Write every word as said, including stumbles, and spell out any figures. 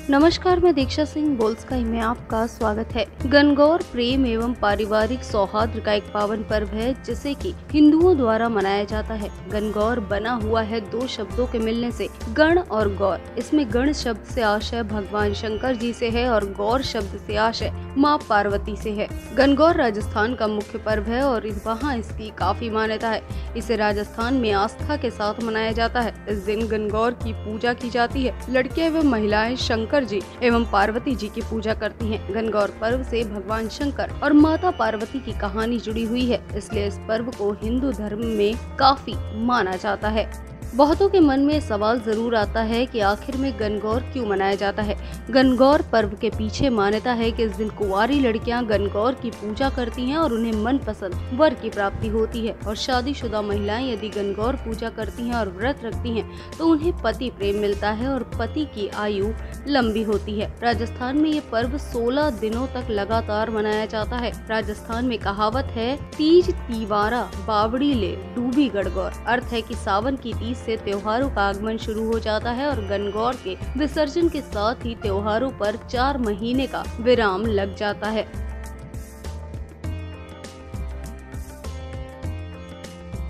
नमस्कार, मैं दीक्षा सिंह बोल्स्काई में आपका स्वागत है। गणगौर प्रेम एवं पारिवारिक सौहार्द का एक पावन पर्व है जिसे कि हिंदुओं द्वारा मनाया जाता है। गणगौर बना हुआ है दो शब्दों के मिलने से, गण और गौर। इसमें गण शब्द से आशय भगवान शंकर जी से है और गौर शब्द से आशय माँ पार्वती से है। गणगौर राजस्थान का मुख्य पर्व है और वहाँ इसकी काफी मान्यता है। इसे राजस्थान में आस्था के साथ मनाया जाता है। इस दिन गणगौर की पूजा की जाती है। लड़के व महिलाएं शंकर जी एवं पार्वती जी की पूजा करती हैं। गणगौर पर्व से भगवान शंकर और माता पार्वती की कहानी जुड़ी हुई है, इसलिए इस पर्व को हिंदू धर्म में काफी माना जाता है। बहुतों के मन में सवाल जरूर आता है कि आखिर में गणगौर क्यों मनाया जाता है। गणगौर पर्व के पीछे मान्यता है कि इस दिन कुंवारी लड़कियां गणगौर की पूजा करती हैं और उन्हें मनपसंद वर की प्राप्ति होती है, और शादीशुदा महिलाएं यदि गणगौर पूजा करती हैं और व्रत रखती हैं तो उन्हें पति प्रेम मिलता है और पति की आयु लंबी होती है। राजस्थान में ये पर्व सोलह दिनों तक लगातार मनाया जाता है। राजस्थान में कहावत है, तीज तीवारा बावड़ी ले डूबी गणगौर। अर्थ है कि सावन की तीज से त्योहारों का आगमन शुरू हो जाता है और गणगौर के विसर्जन के साथ ही त्योहारों पर चार महीने का विराम लग जाता है।